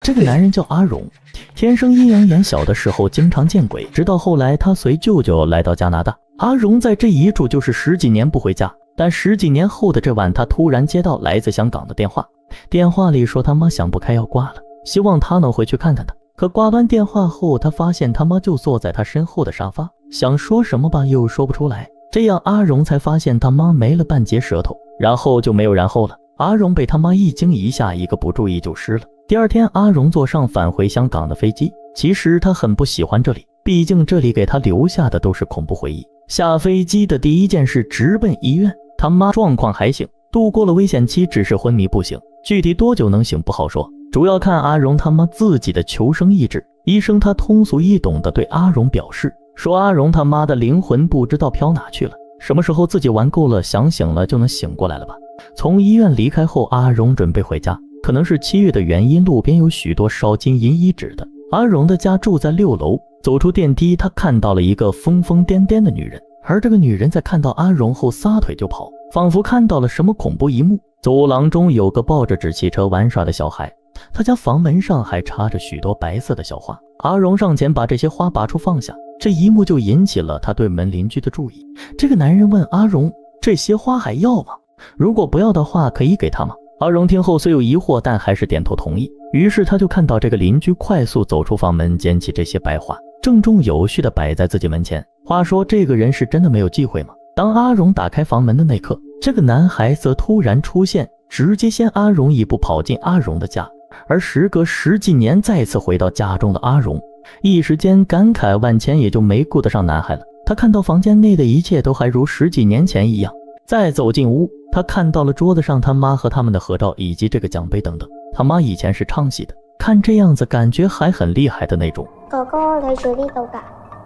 这个男人叫阿荣，天生阴阳眼，小的时候经常见鬼，直到后来他随舅舅来到加拿大。阿荣在这一住就是10几年不回家，但10几年后的这晚，他突然接到来自香港的电话，电话里说他妈想不开要挂了，希望他能回去看看他。可挂完电话后，他发现他妈就坐在他身后的沙发，想说什么吧又说不出来，这样阿荣才发现他妈没了半截舌头，然后就没有然后了。阿荣被他妈一惊一下，一个不注意就湿了。第二天，阿荣坐上返回香港的飞机，其实他很不喜欢这里，毕竟这里给他留下的都是恐怖回忆。下飞机的第一件事直奔医院，他妈状况还行，度过了危险期，只是昏迷不醒，具体多久能醒不好说，主要看阿荣他妈自己的求生意志。医生他通俗易懂地对阿荣表示，说阿荣他妈的灵魂不知道飘哪去了，什么时候自己玩够了想醒了就能醒过来了吧。从医院离开后，阿荣准备回家，可能是7月的原因，路边有许多烧金银衣纸的。阿荣的家住在6楼，走出电梯，他看到了一个疯疯癫癫的女人，而这个女人在看到阿荣后撒腿就跑，仿佛看到了什么恐怖一幕。走廊中有个抱着纸汽车玩耍的小孩，他家房门上还插着许多白色的小花。阿荣上前把这些花拔出放下，这一幕就引起了他对门邻居的注意。这个男人问阿荣，这些花还要吗？如果不要的话可以给他吗？阿荣听后虽有疑惑，但还是点头同意。于是他就看到这个邻居快速走出房门，捡起这些白花，郑重有序地摆在自己门前。话说这个人是真的没有忌讳吗？当阿荣打开房门的那刻，这个男孩则突然出现，直接先阿荣一步跑进阿荣的家。而时隔10几年再次回到家中的阿荣，一时间感慨万千，也就没顾得上男孩了。他看到房间内的一切都还如10几年前一样。再走进屋，他看到了桌子上他妈和他们的合照，以及这个奖杯等等。他妈以前是唱戏的，看这样子感觉还很厉害的那种。 哥哥，你住呢度噶？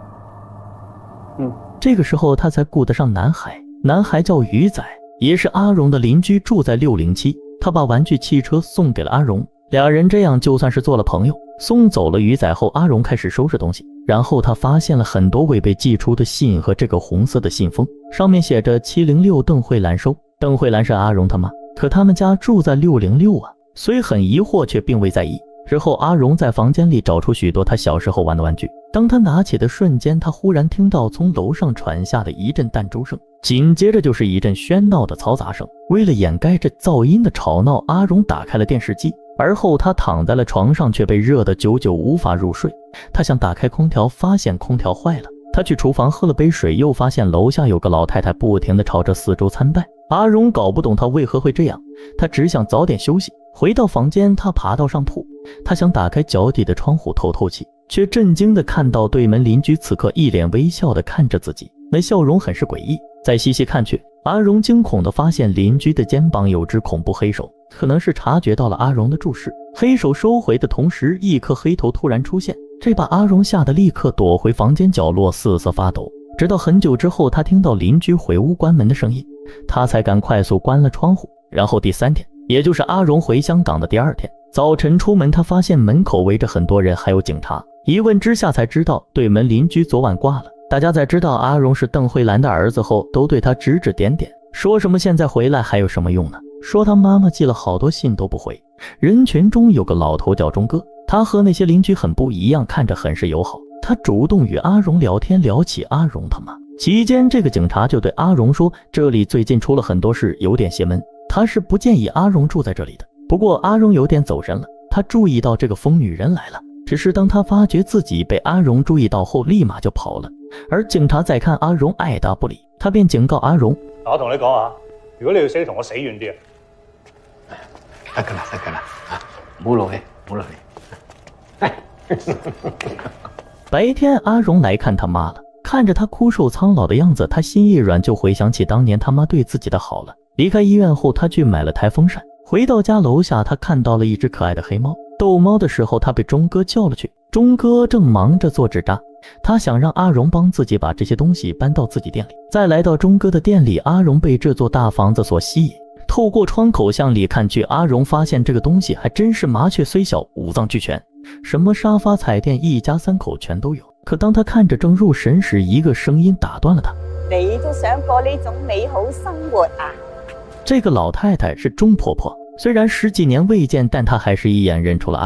这个时候他才顾得上男孩，男孩叫鱼仔，也是阿荣的邻居，住在607。他把玩具汽车送给了阿荣，俩人这样就算是做了朋友。送走了鱼仔后，阿荣开始收拾东西，然后他发现了很多未被寄出的信和这个红色的信封，上面写着706邓慧兰收。邓慧兰是阿荣他妈，可他们家住在606啊，虽很疑惑却并未在意。之后阿荣在房间里找出许多他小时候玩的玩具，当他拿起的瞬间，他忽然听到从楼上传下的一阵弹珠声，紧接着就是一阵喧闹的嘈杂声。为了掩盖这噪音的吵闹，阿荣打开了电视机，而后他躺在了床上，却被热得久久无法入睡。他想打开空调，发现空调坏了。他去厨房喝了杯水，又发现楼下有个老太太不停地朝着四周参拜。阿荣搞不懂他为何会这样，他只想早点休息。回到房间，他爬到上铺，他想打开脚底的窗户透透气，却震惊地看到对门邻居此刻一脸微笑地看着自己，那笑容很是诡异。再细细看去，阿荣惊恐地发现邻居的肩膀有只恐怖黑手，可能是察觉到了阿荣的注视，黑手收回的同时，一颗黑头突然出现，这把阿荣吓得立刻躲回房间角落，瑟瑟发抖。直到很久之后，他听到邻居回屋关门的声音，他才敢快速关了窗户。然后第3天，也就是阿荣回香港的第2天早晨出门，他发现门口围着很多人，还有警察。一问之下才知道，对门邻居昨晚挂了。大家在知道阿荣是邓慧兰的儿子后，都对他指指点点，说什么现在回来还有什么用呢？说他妈妈寄了好多信都不回。人群中有个老头叫钟哥，他和那些邻居很不一样，看着很是友好。他主动与阿荣聊天，聊起阿荣他妈。期间，这个警察就对阿荣说，这里最近出了很多事，有点邪门，他是不建议阿荣住在这里的。不过阿荣有点走神了，他注意到这个疯女人来了，只是当他发觉自己被阿荣注意到后，立马就跑了。而警察再看阿榮愛答不理，他便警告阿榮： 我同你講啊，如果你要死，同我死遠啲啊！ 得㗎啦，得㗎啦，唔好勞氣，唔好勞氣。 白天阿榮來看他媽了，看着他枯瘦蒼老的樣子，他心一軟，就回想起當年他媽對自己的好了。離開醫院後，他去買了台風扇，回到家樓下，他看到了一隻可愛的黑貓。逗貓的時候，他被鐘哥叫了去，鐘哥正忙着做紙紮。他想讓阿榮幫自己把這些東西搬到自己店裡。再來到鐘哥的店裡，阿榮被這座大房子所吸引。透過窗口向裡看去，阿榮發現這個東西還真是麻雀雖小，五臟俱全，什麼沙發、彩電，一家三口全都有。可當他看着正入神時，一個聲音打斷了他： 你都想過呢種美好生活啊？這個老太太是鐘婆婆，雖然10幾年未見，但她還是一眼認出了阿榮。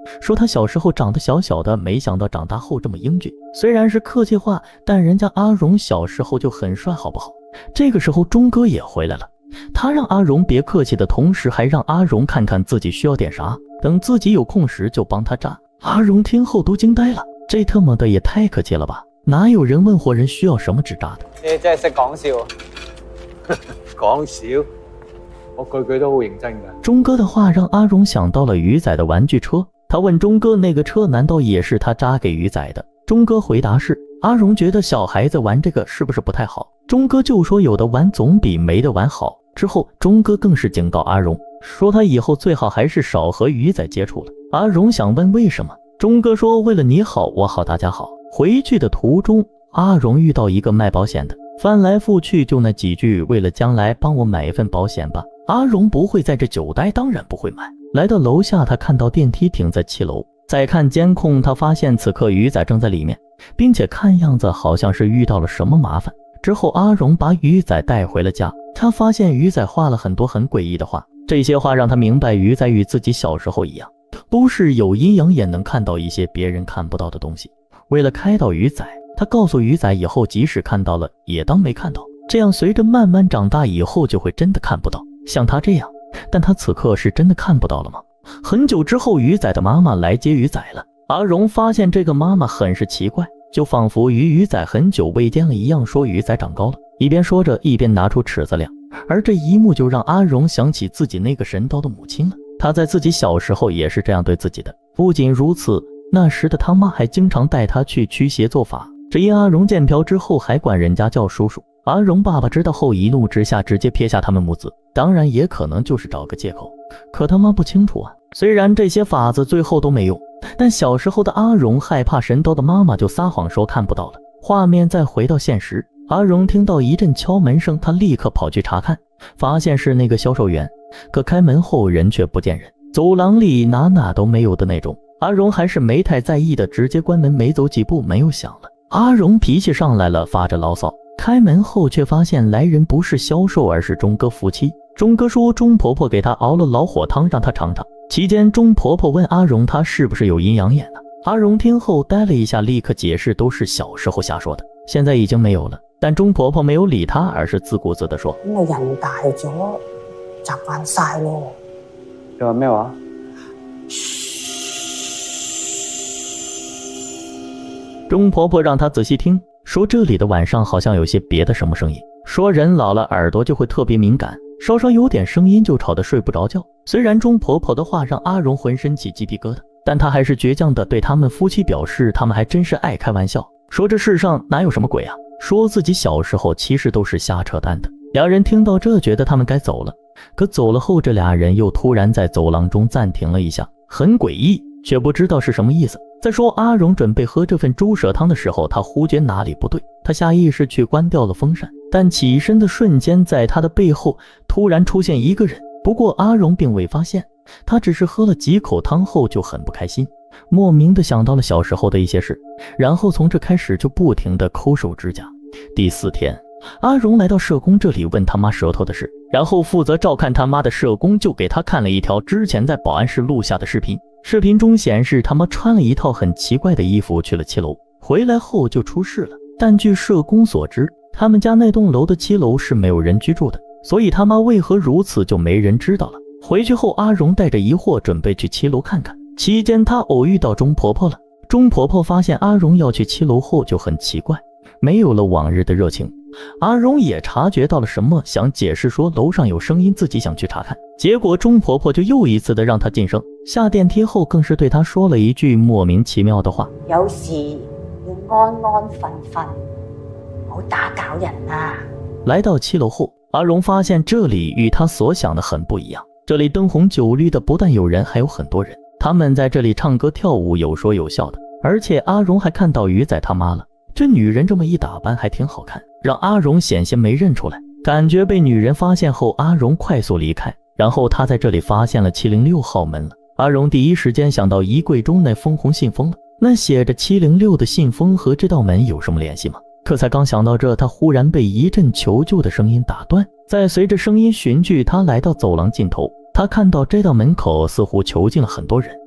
说他小时候长得小小的，没想到长大后这么英俊。虽然是客气话，但人家阿荣小时候就很帅，好不好？这个时候钟哥也回来了，他让阿荣别客气的同时，还让阿荣看看自己需要点啥，等自己有空时就帮他扎。阿荣听后都惊呆了，这特么的也太客气了吧？哪有人问活人需要什么纸扎的？ 你真係識講笑，講笑，我句句都好認真㗎。 鐘哥的話讓阿榮想到了魚仔的玩具車，他問鐘哥那個車難道也是他扎給魚仔的？鐘哥回答是。阿榮覺得小孩子玩這個是不是不太好？鐘哥就說有的玩總比沒的玩好。之後鐘哥更是警告阿榮，說他以後最好還是少和魚仔接觸了。阿榮想問為什麼，鐘哥說為了你好我好大家好。回去的途中，阿榮遇到一個賣保險的，翻來覆去就那幾句，為了將來幫我買一份保險吧。阿榮不會在這久待，當然不會買。來到樓下，他看到電梯停在7樓，再看監控，他發現此刻魚仔正在裡面，並且看樣子好像是遇到了什麼麻煩。之後阿榮把魚仔帶回了家，他發現魚仔畫了很多很詭異的畫，這些畫讓他明白魚仔與自己小時候一樣，都是有陰陽眼能看到一些別人看不到的東西。為了開導魚仔，他告訴魚仔以後即使看到了也當沒看到，這樣隨着慢慢長大以後就會真的看不到，像他這樣。但他此刻是真的看不到了嗎？很久之後，魚仔的媽媽來接魚仔了。阿榮發現這個媽媽很是奇怪，就仿佛與魚仔很久未見了一樣，說魚仔長高了，一邊說着一邊拿出尺子量。而這一幕就讓阿榮想起自己那個神叨的母親了，他在自己小時候也是這樣對自己的。不僅如此，那時的他媽還經常帶他去驅邪做法，只因阿榮見嫖之後還管人家叫叔叔。阿榮爸爸知道後一怒之下直接撇下他們母子，當然也可能就是找個借口，可他媽不清楚啊。雖然這些法子最後都沒用，但小時候的阿榮害怕神叨的媽媽就撒謊說看不到了。畫面再回到現實，阿榮聽到一陣敲門聲，他立刻跑去查看，發現是那個銷售員，可開門後人卻不見人，走廊裡哪都沒有的那種。阿榮還是沒太在意的，直接關門，沒走幾步門又響了。阿榮脾氣上來了，發着牢騷。開門後卻發現來人不是銷售，而是鐘哥夫妻。鐘哥說鐘婆婆給他熬了老火湯讓他嘗嘗，期間鐘婆婆問阿榮他是不是有陰陽眼呢？阿榮聽後呆了一下，立刻解釋都是小時候瞎說的，現在已經沒有了。但鐘婆婆沒有理他，而是自顧自地說， 咁啊人大咗習慣晒咯。 你話咩話？ 鐘婆婆讓他仔細聽，說這裡的晚上好像有些別的什麼聲音，說人老了耳朵就會特別敏感，稍稍有點聲音就吵得睡不着覺。雖然鐘婆婆的話讓阿榮渾身起雞皮疙瘩，但他還是倔強地對他們夫妻表示，他們還真是愛開玩笑，說這世上哪有什麼鬼啊，說自己小時候其實都是瞎扯淡的。兩人聽到這覺得他們該走了，可走了後這倆人又突然在走廊中暫停了一下，很詭異，卻不知道是什麼意思。再說阿榮準備喝這份豬舌湯的時候，他忽覺哪裡不對，他下意識去關掉了風扇，但起身的瞬間在他的背後突然出現一個人。不過阿榮並未發現，他只是喝了幾口湯後就很不開心，莫名的想到了小時候的一些事，然後從這開始就不停的摳手指甲。第4天，阿榮來到社工這裡問他媽舌頭的事，然後負責照看他媽的社工就給他看了一條之前在保安室錄下的視頻。視頻中顯示他媽穿了一套很奇怪的衣服去了7樓，回來後就出事了。但據社工所知，他們家那棟樓的7樓是沒有人居住的，所以他媽為何如此就沒人知道了。回去後，阿榮帶着疑惑準備去7樓看看，期間他偶遇到鐘婆婆了。鐘婆婆發現阿榮要去7樓後就很奇怪，沒有了往日的熱情。阿榮也察覺到了什麼，想解釋說樓上有聲音，自己想去查看。結果鐘婆婆就又一次的讓他噤聲，下電梯後更是對他說了一句莫名其妙的話： 有時要安安分分，唔好打攪人啊。 來到7樓後，阿榮發現這裡與他所想的很不一樣，這裡燈紅酒綠的，不但有人，還有很多人，他們在這裡唱歌跳舞，有說有笑的。而且阿榮還看到魚仔他媽了，這女人這麼一打扮還挺好看，讓阿榮險些沒認出來。感覺被女人發現後，阿榮快速離開，然後他在這裡發現了706號門了。阿榮第一時間想到衣櫃中那封紅信封了，那寫着706的信封和這道門有什麼聯繫嗎？可才剛想到這，他忽然被一陣求救的聲音打斷，再隨着聲音循去，他來到走廊盡頭，他看到這道門口似乎囚禁了很多人，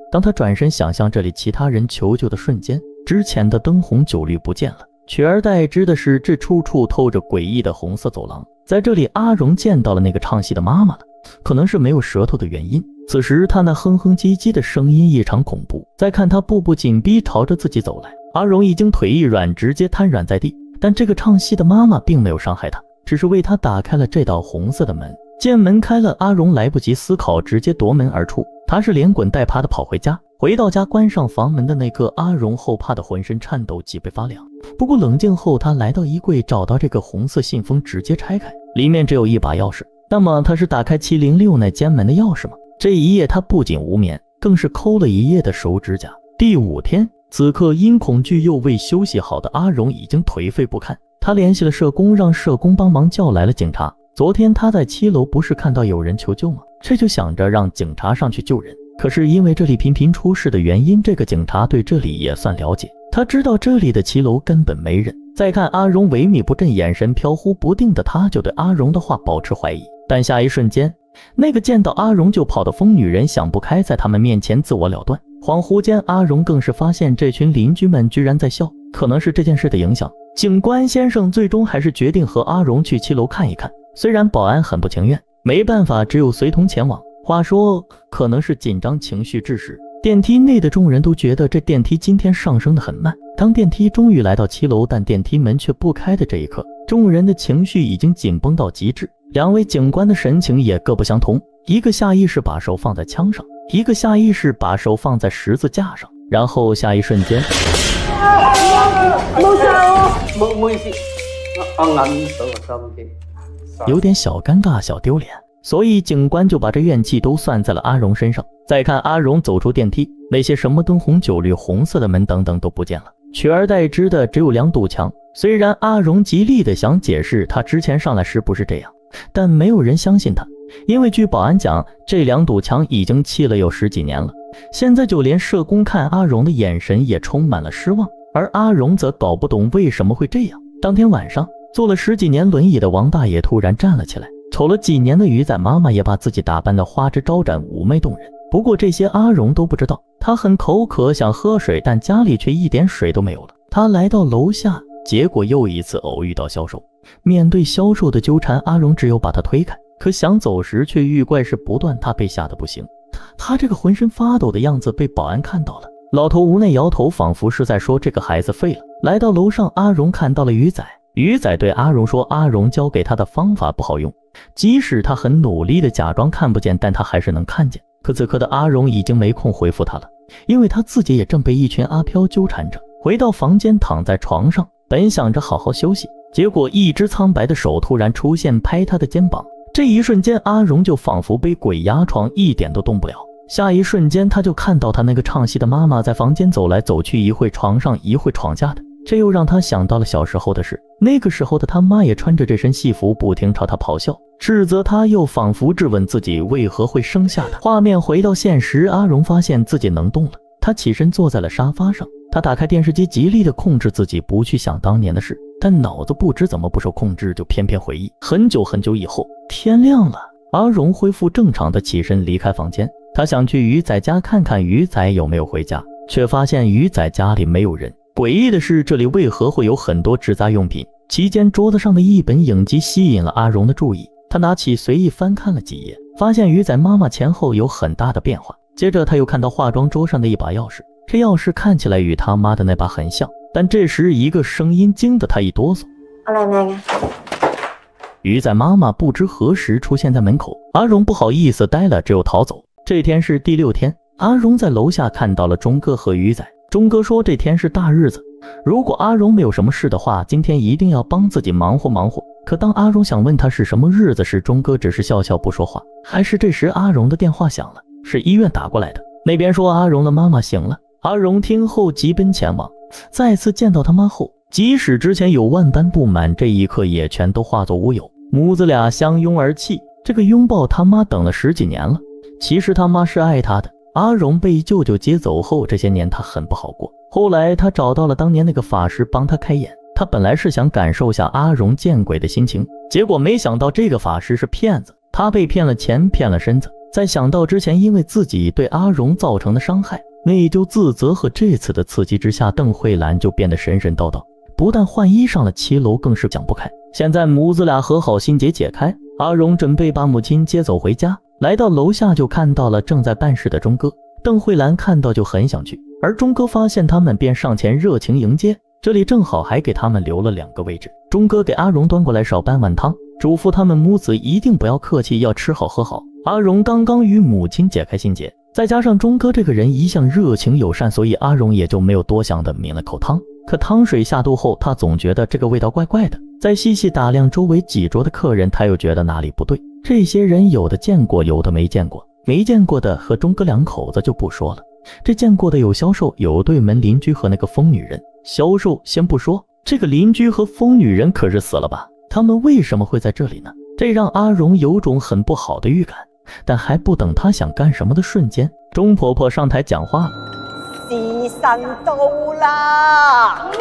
当他转身想向这里其他人求救的瞬间，之前的灯红酒绿不见了，取而代之的是这处处透着诡异的红色走廊。在这里，阿荣见到了那个唱戏的妈妈了，可能是没有舌头的原因，此时她那哼哼唧唧的声音异常恐怖。再看她步步紧逼朝着自己走来，阿荣已经腿一软，直接瘫软在地。但这个唱戏的妈妈并没有伤害他，只是为他打开了这道红色的门。见门开了，阿荣来不及思考，直接夺门而出。他是连滚带爬的跑回家。回到家，关上房门的那刻，阿荣后怕的浑身颤抖，脊背发凉。不过冷静后，他来到衣柜，找到这个红色信封，直接拆开，里面只有一把钥匙。那么他是打开706那间门的钥匙吗？这一夜他不仅无眠，更是抠了一夜的手指甲。第5天，此刻因恐惧又未休息好的阿荣已经颓废不堪。他联系了社工，让社工帮忙叫来了警察。昨天他在7楼不是看到有人求救吗？这就想着让警察上去救人。可是因为这里频频出事的原因，这个警察对这里也算了解，他知道这里的7楼根本没人。再看阿荣萎靡不振，眼神飘忽不定的他，就对阿荣的话保持怀疑。但下一瞬间，那个见到阿荣就跑的疯女人想不开，在他们面前自我了断。恍惚间，阿荣更是发现这群邻居们居然在笑，可能是这件事的影响。警官先生最终还是决定和阿荣去7楼看一看，虽然保安很不情愿，没办法，只有随同前往。话说，可能是紧张情绪致使，电梯内的众人都觉得这电梯今天上升得很慢。当电梯终于来到7楼，但电梯门却不开的这一刻，众人的情绪已经紧绷到极致。两位警官的神情也各不相同，一个下意识把手放在枪上，一个下意识把手放在十字架上，然后下一瞬间， 冇意思，我揞到個心機。 有点小尴尬小丢脸，所以警官就把这怨气都算在了阿荣身上。再看阿荣走出电梯，那些什么灯红酒绿、红色的门等等都不见了，取而代之的只有2堵墙。虽然阿荣极力的想解释他之前上来时不是这样，但没有人相信他，因为据保安讲，这2堵墙已经砌了有10几年了。现在就连社工看阿荣的眼神也充满了失望，而阿荣则搞不懂为什么会这样。当天晚上，坐了10几年轮椅的王大爷突然站了起来，瞅了几年的鱼仔妈妈也把自己打扮得花枝招展，妩媚动人。不过这些阿荣都不知道，他很口渴想喝水，但家里却一点水都没有了。他来到楼下，结果又一次偶遇到销售。面对销售的纠缠，阿荣只有把他推开，可想走时却遇怪事不断，他被吓得不行。他这个浑身发抖的样子被保安看到了，老头无奈摇头，仿佛是在说这个孩子废了。来到楼上，阿荣看到了鱼仔，鱼仔对阿荣说，阿荣教给他的方法不好用，即使他很努力的假装看不见，但他还是能看见。可此刻的阿荣已经没空回复他了，因为他自己也正被一群阿飘纠缠着。回到房间，躺在床上，本想着好好休息，结果一只苍白的手突然出现，拍他的肩膀。这一瞬间，阿荣就仿佛被鬼压床，一点都动不了。下一瞬间，他就看到他那个唱戏的妈妈在房间走来走去，一会床上一会床下的，这又让他想到了小时候的事。那个时候的他妈也穿着这身戏服，不停朝他咆哮，斥责他，又仿佛质问自己为何会生下他。画面回到现实，阿荣发现自己能动了，他起身坐在了沙发上，他打开电视机，极力的控制自己不去想当年的事，但脑子不知怎么不受控制，就偏偏回忆。很久很久以后，天亮了，阿荣恢复正常的起身离开房间，他想去鱼仔家看看鱼仔有没有回家，却发现鱼仔家里没有人。诡异的是，这里为何会有很多制杂用品？期间桌子上的一本影集吸引了阿荣的注意，他拿起随意翻看了几页，发现鱼仔妈妈前后有很大的变化。接着他又看到化妆桌上的一把钥匙，这钥匙看起来与他妈的那把很像，但这时一个声音惊得他一哆嗦。 我靚唔靚啊？ 鱼仔妈妈不知何时出现在门口，阿荣不好意思呆了，只有逃走。这天是第6天，阿荣在楼下看到了钟哥和鱼仔。钟哥说这天是大日子，如果阿荣没有什么事的话，今天一定要帮自己忙活忙活。可当阿荣想问他是什么日子时，钟哥只是笑笑不说话。还是这时阿荣的电话响了，是医院打过来的，那边说阿荣的妈妈醒了。阿荣听后急奔前往，再次见到他妈后，即使之前有万般不满，这一刻也全都化作乌有。母子俩相拥而泣，这个拥抱他妈等了10几年了。其实他妈是爱他的。阿荣被舅舅接走后，这些年他很不好过。后来他找到了当年那个法师帮他开眼，他本来是想感受下阿荣见鬼的心情，结果没想到这个法师是骗子，他被骗了钱，骗了身子， 在想到之前因为自己对阿荣造成的伤害，内疚自责和这次的刺激之下，邓慧兰就变得神神叨叨，不但换衣上了7楼，更是想不开。现在母子俩和好，心结解开，阿荣准备把母亲接走回家，来到楼下就看到了正在办事的钟哥。邓慧兰看到就很想去，而钟哥发现他们便上前热情迎接，这里正好还给他们留了2个位置。钟哥给阿荣端过来少半碗汤，嘱咐他们母子一定不要客气，要吃好喝好。阿荣刚刚与母亲解开心结，再加上钟哥这个人一向热情友善，所以阿荣也就没有多想的抿了口汤。可汤水下肚后，他总觉得这个味道怪怪的，再细细打量周围几桌的客人，他又觉得哪里不对。这些人有的见过，有的没见过，没见过的和钟哥2口子就不说了，这见过的有销售，有对门邻居和那个疯女人。销售先不说，这个邻居和疯女人可是死了吧？他们为什么会在这里呢？这让阿荣有种很不好的预感。但还不等他想干什么的瞬间，钟婆婆上台讲话了。 时辰到啦！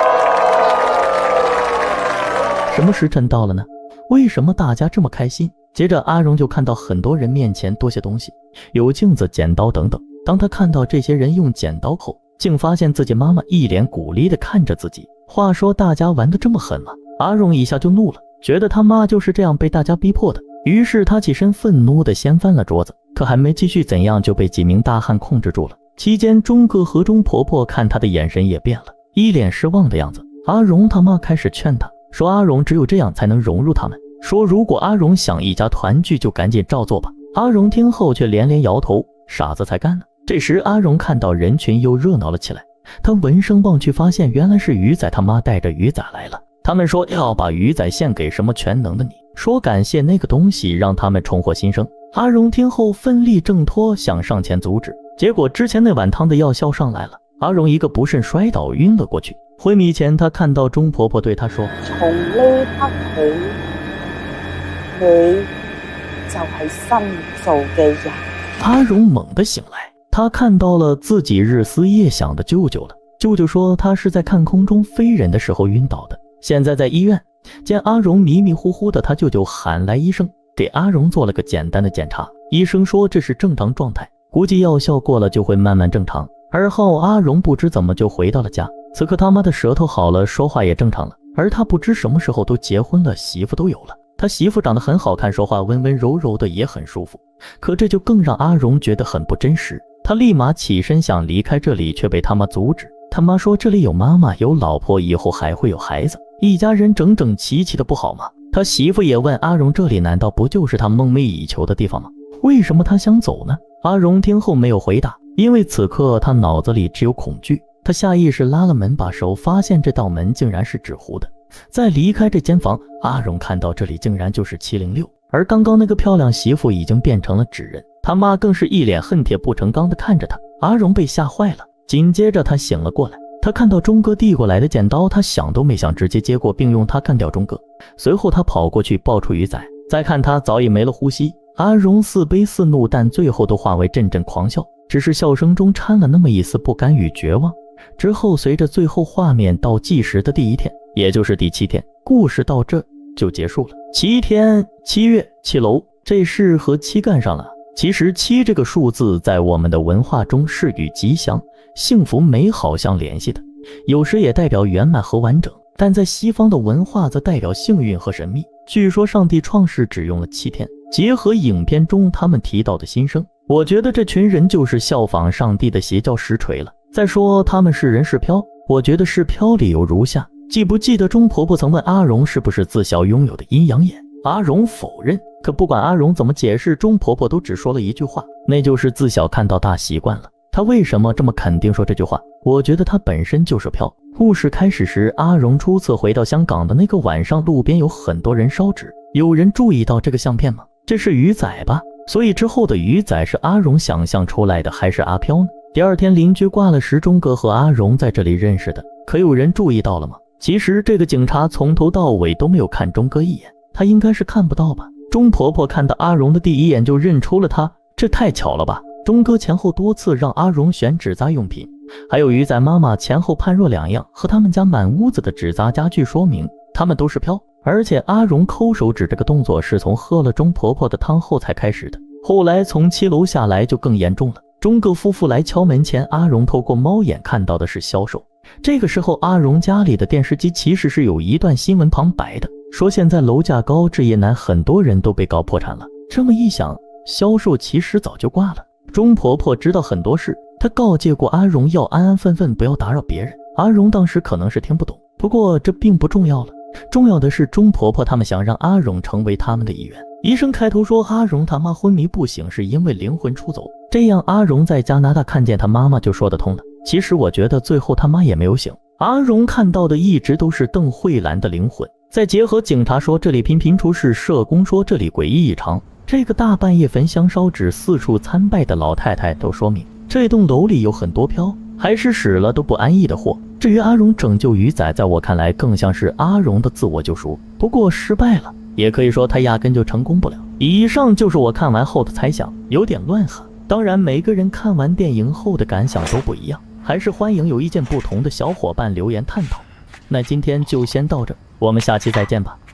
什么时辰到了呢？为什么大家这么开心？接着阿荣就看到很多人面前多些东西，有镜子、剪刀等等。当他看到这些人用剪刀后，竟发现自己妈妈一脸鼓励地看着自己。话说大家玩得这么狠吗？阿荣一下就怒了，觉得他妈就是这样被大家逼迫的。于是他起身愤怒地掀翻了桌子，可还没继续怎样就被几名大汉控制住了。期间钟哥和钟婆婆看他的眼神也变了，一脸失望的样子。阿荣他妈开始劝他说，阿荣只有这样才能融入他们，说如果阿荣想一家团聚就赶紧照做吧。阿荣听后却连连摇头，傻子才干呢。这时阿荣看到人群又热闹了起来，他闻声望去，发现原来是鱼仔他妈带着鱼仔来了。他们说要把鱼仔献给什么全能的你，说感谢那个东西让他们重获新生。阿荣听后奋力挣脱，想上前阻止，结果之前那碗汤的药效上来了，阿荣一个不慎摔倒晕了过去。昏迷前他看到钟婆婆对他说， 從呢刻起你就係新造嘅人。 阿荣猛地醒来，他看到了自己日思夜想的舅舅了。舅舅说他是在看空中飞人的时候晕倒的，现在在医院。见阿荣迷迷糊糊的，他舅舅喊来医生，给阿荣做了个简单的检查。医生说这是正常状态，估计药效过了就会慢慢正常。而后阿荣不知怎么就回到了家，此刻他妈的舌头好了，说话也正常了。而他不知什么时候都结婚了，媳妇都有了。他媳妇长得很好看，说话温温柔柔的，也很舒服。可这就更让阿荣觉得很不真实。他立马起身想离开这里，却被他妈阻止。他妈说这里有妈妈有老婆，以后还会有孩子，一家人整整齐齐的不好吗？他媳妇也问阿荣，这里难道不就是他梦寐以求的地方吗？为什么他想走呢？阿荣听后没有回答，因为此刻他脑子里只有恐惧。他下意识拉了门把手，发现这道门竟然是纸糊的。在离开这间房，阿荣看到这里竟然就是706，而刚刚那个漂亮媳妇已经变成了纸人。他妈更是一脸恨铁不成钢的看着他。阿荣被吓坏了，紧接着他醒了过来，他看到钟哥递过来的剪刀，他想都没想直接接过，并用它干掉钟哥。随后他跑过去抱出鱼仔，再看他早已没了呼吸。阿荣似悲似怒，但最后都化为阵阵狂笑，只是笑声中掺了那么一丝不甘与绝望。之后随着最后画面倒计时的第1天，也就是第7天，故事到这就结束了。7天7月7楼，这事和7干上了。其实7这个数字在我们的文化中是与吉祥、幸福、美好相联系的，有时也代表圆满和完整，但在西方的文化则代表幸运和神秘。据说上帝创世只用了7天，结合影片中他们提到的新生，我觉得这群人就是效仿上帝的邪教实锤了。再说他们是人是飘，我觉得是飘理由如下。记不记得钟婆婆曾问阿荣是不是自小拥有的阴阳眼？阿荣否认，可不管阿荣怎么解释，钟婆婆都只说了一句话，那就是自小看到大习惯了。她为什么这么肯定说这句话？我觉得她本身就是飘。故事开始时，阿荣初次回到香港的那个晚上，路边有很多人烧纸，有人注意到这个相片吗？这是鱼仔吧？所以之后的鱼仔是阿荣想象出来的还是阿飘呢？第2天邻居挂了时，钟哥和阿荣在这里认识的，可有人注意到了吗？其实这个警察从头到尾都没有看钟哥一眼，他应该是看不到吧。钟婆婆看到阿荣的第1眼就认出了他，这太巧了吧。钟哥前后多次让阿荣选纸扎用品，还有鱼仔妈妈前后判若两样，和他们家满屋子的纸扎家具说明他们都是飘。而且阿荣抠手指这个动作是从喝了钟婆婆的汤后才开始的， 后来从7楼下来就更严重了。钟哥夫妇来敲门前，阿荣透过猫眼看到的是销售。这个时候，阿荣家里的电视机其实是有一段新闻旁白的，说现在楼价高，置业难，很多人都被告破产了。这么一想，销售其实早就挂了。钟婆婆知道很多事，她告诫过阿荣要安安分分，不要打扰别人。阿荣当时可能是听不懂，不过这并不重要了。重要的是钟婆婆他们想让阿荣成为他们的一员。医生开头说阿荣他妈昏迷不醒是因为灵魂出走，这样阿荣在加拿大看见他妈妈就说得通了。其实我觉得最后他妈也没有醒，阿荣看到的一直都是邓慧兰的灵魂。再结合警察说这里频频出事，社工说这里诡异异常，这个大半夜焚香烧纸四处参拜的老太太都说明这栋楼里有很多飘还是使了都不安逸的货。至于阿荣拯救鱼仔，在我看来更像是阿荣的自我救赎，不过失败了，也可以说他压根就成功不了。以上就是我看完后的猜想，有点乱哈。当然每个人看完电影后的感想都不一样，还是欢迎有意见不同的小伙伴留言探讨。那今天就先到这，我们下期再见吧。